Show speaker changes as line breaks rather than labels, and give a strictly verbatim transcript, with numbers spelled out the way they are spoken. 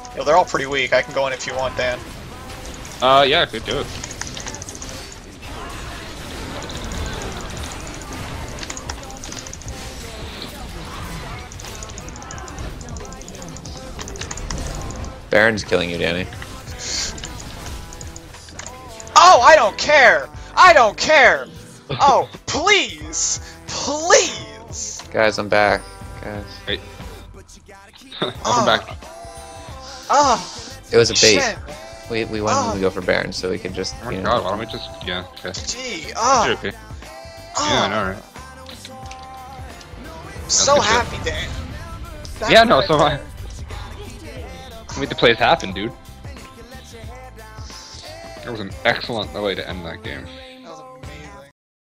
Yo, they're all pretty weak. I can go in if you want, Dan.
Uh, yeah, I could do it.
Baron's killing you, Danny.
Oh, I don't care! I don't care! Oh, please! Please!
Guys, I'm back. Guys.
Wait. Welcome
Ah.
back.
Ah!
It was a bait.
Shit!
We we wanted
Oh.
to go for Baron so we could just.
Oh my
you know,
god, why don't we just. Yeah, okay.
Gee, ah!
You're okay.
ah.
Yeah, I know, right?
So
good shit.
happy, Dan. That
Yeah, no,
right
so am I.
there.
Made the plays happen, dude. That was an excellent way to end that game.